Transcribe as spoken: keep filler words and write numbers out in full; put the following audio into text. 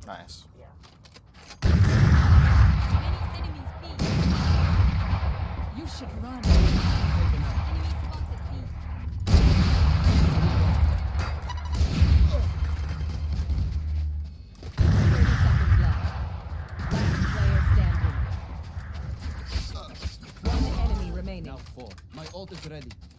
Nice. You should run. One enemy remaining. Now four. My ult is ready.